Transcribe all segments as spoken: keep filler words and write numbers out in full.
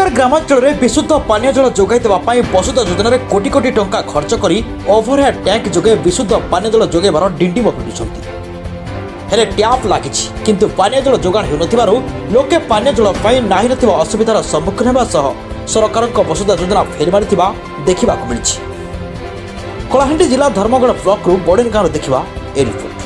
सरकार ग्रामांचल में विशुद्ध पानीय जल जोगाई देवाई वसुधा योजन में कोटी कोटी टंका खर्च कर ओभरहेड टैंक जोगे विशुद्ध पानीय जल जोगाइबार डिंडिम पिटुंट हेले ट्याप लगी किंतु पानीय जल जोगाण हो लोके पानीय जल नाही नथिबा असुविधार सम्मुखीन होगा सह सरकार वसुधा योजना फेरी मारी देखा मिली। कलाहांडी जिला धर्मगढ़ ब्लॉक रु बोडेन गाँव देखा ए रिपोर्ट।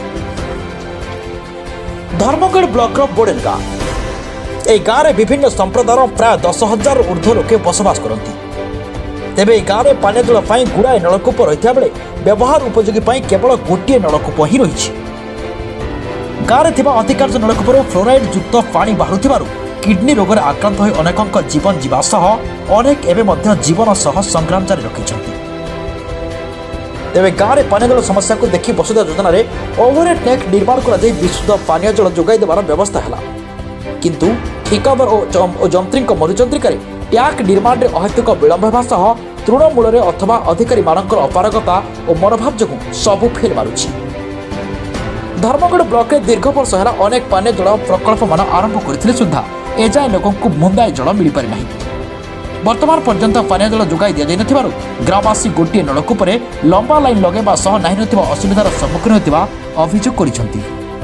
धर्मगढ़ ब्लॉक रो बोडेन गाँव ए गाँव में विभिन्न संप्रदायर प्राय दस हजार ऊर्ध्व लोके बसवास करती। तेबे ए गाँव में पानीय जल गुड़ाए नलकूप रही बेले व्यवहार उपयोगी केवल गोटे नलकूप ही रही। गाँव में थिबा अधिकांश नलकूपर फ्लोराइड युक्त पानी बाहर किडनी रोग में आक्रांत हो अनेक जीवन जीवा सह अनेक एवं मध्य जीवन सह संग्राम जारी रखिछंती। तेबे गाँव में पानीय जल समस्या को देखि वसुधा योजना रे ओभरहेड टैंक निर्माण कर विशुद्ध पानीय जल जोगाई देवार व्यवस्था है किंतु ठिकादार और जंत्री मधुचंद्रिकार टैंक निर्माण में अहेतुक विलंब होगा सह तृणमूल अथवा अधिकारी मानकर अपारगता और मनोभाव जो सबू फेल मारुछि। धर्मगढ़ ब्लॉक में दीर्घ वर्ष है अनेक पानीय जल प्रकल्प मान आरंभ करथिले सुद्धा एजाए लोकों को मुंदाए जल मिल पारि नाही। वर्तमान पर्यंत पानीय जल जोगाई दिया नथिबारु ग्रामवासी गोटे नलकूप लंबा लाइन लगेबा सह नाही नथिबा असुविधार सम्मुखीन होतिबा अभियोग करिसंती।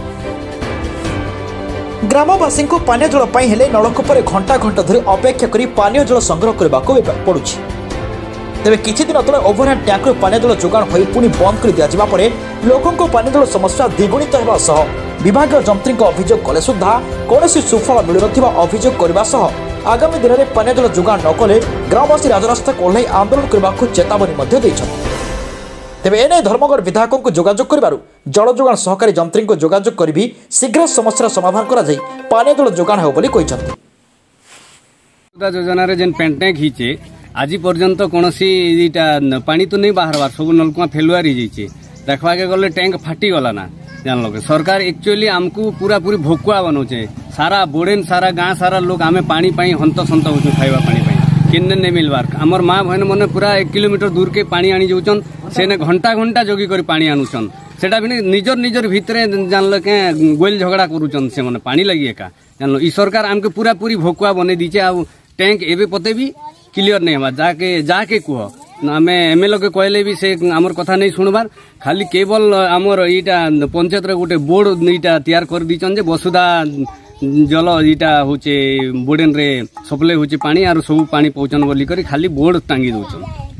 ग्रामवासी को पानीय जल पाई हेले नलकूप घंटा घंटा धरी अपेक्षा करी पानीय जल संग्रह करने पड़ुछि। तेबे किछि दिन तले ओभरहेड टैंक पानीय जल जोगाण होई पुणी बंद कर दिया जिबा परे लोकों को पानीय जल समस्या द्विगुणित होगा सह विभागीय जंत्री अभियोग कले सुद्धा कौनसी सुफल मिलु नथिबा अभियोग करबा सह आगामी दिन में पानीय जल जोगाण न कले ग्रामवासी राजरास्ता ओह्लाई आंदोलन करने को चेतावनी मध्य दैछथि। तेबे एने धर्मगढ़ विधायकों को जोगाजोग करिबारु जल जोगाण सहकारी जंत्री को जोगाजोग करी शीघ्र समस्या समाधान करा जाई पानीय जल जोगाण हो बोली कहिसंती। योजना रे जेन पेंटेक हिचे आज पर्यंत कौन पानी तो नहीं बाहर सब नलकुआ फेलुआर हो देखवा के गले टैंक फाटी गला ना जान लोग सरकार एक्चुअली आमको पूरा पूरी भोकुआ बनौचे सारा बोडेन सारा गाँ सारा लोग आमे पानी पाई हंत सत हो खाइबा पानी पाई किन्ने नहीं मिलबार आमर माँ बहन मैंने पूरा एक किलोमीटर दूर के पानी आनी जाऊन से घंटा घंटा जगी कर पानी आनुछन सेटा भी निजर निजर भितरे जानल के गोल झगड़ा करुचन से मैंने पानी लगी एका जानल ई सरकार आमके पूरा पूरी भोकुआ बने दीचे आ टैंक एवं पते भी क्लियर नहीं हवा जाके जाके कह आम एमएलए के कहले भी से आमर कथा नहीं शुणबार खाली केवल आमर ईटा पंचायत गोटे बोर्ड ईटा तैयार कर दीचन जे वसुधा जल ईटा हूँ बोर्डेन रे सप्लाई हूँ पानी आर सब पानी पहुँचन बोली कर खाली बोर्ड टांगी दौन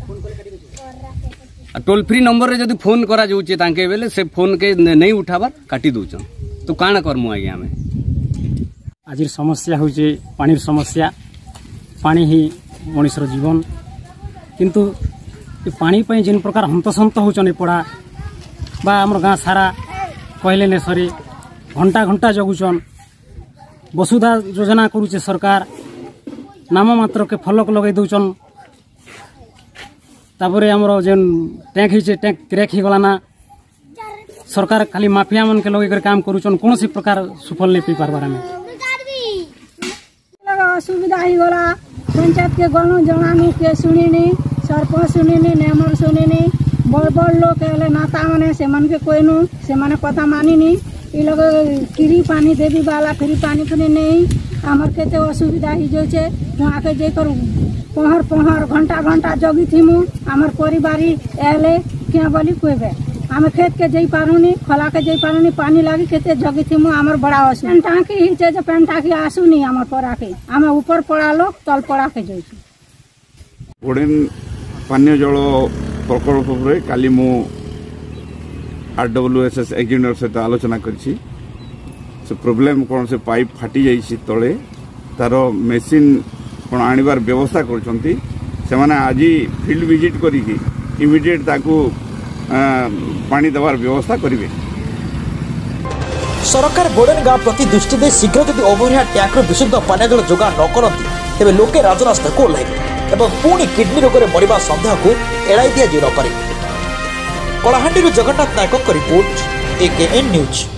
टोल फ्री नंबर रे जदि फोन करा जाउचे तांके बेले से फोन के नहीं उठाबार काटी दौन तो काण करमु आज्ञा आम आज समस्या हूँ पानी समस्या पानी ही मनुष्यर जीवन किंतु पानी पर जिन प्रकार हंतसंत होचन पड़ा बा आमर गाँ सारा कहले ने सरी घंटा घंटा जगुचन वसुधा योजना करुचे सरकार नाम मात्र के फलक लगे दौचन तापर आमर जेन टैंक ही टैंक क्रेक ही गला ना सरकार खाली माफिया मन के लगे कर काम करुचन कौन सी प्रकार सुफल नहीं पी पारबार आम असुविधा ही गला पंचायत के गणु जनानी के सुनिनी सरपंच सुनिनी नेमर सुनिनी बड़ बड़ लोग के नाता मैंने से मन के कोई नु से मैंने कथा मानिनी ये लोग फ्री पानी देवी वाला फ्री पानी खुने नहीं आमर के तो असुविधा ही जो छे वहाँ के जेकर पहर पहर घंटा घंटा जगी थी मु आमर परिवारी एले क्या बोली कोई आम खेत के जई पारुनी खला के जई पारुनी पानी लगी खेते जगी थी मु आमर बड़ा असु पेंटाकी ही जे जे पेंटाकी आसुनी आमर पड़ा के आम ऊपर पड़ा लोग तल पड़ा के जई बोडेन पानीय जल प्रकल्प काली मु आरडब्ल्यूएसएस इंजीनियर सहित आलोचना करिछि से प्रोब्लेम कौन से पाइप फाटी जाइछि तले तार मेसीन कौन आनिबार व्यवस्था करछंती से माने आज फील्ड विजिट करिकि इमिडिएट ताकू पानी देवार व्यवस्था करेंगे। सरकार बोडेन गाँव प्रति दृष्टि दे शीघ्र जदि ओभरहेड टैंक विशुद्ध पानीय जल जोगाण न करती तेबे लोके राजरास्ता को ओह्लाइबे एवं पुणी किडनी रोग में मरिबा संदेह को एड़ाई दिया जाई न पारे। Kalahandi Jagannath Nayak report AKN news.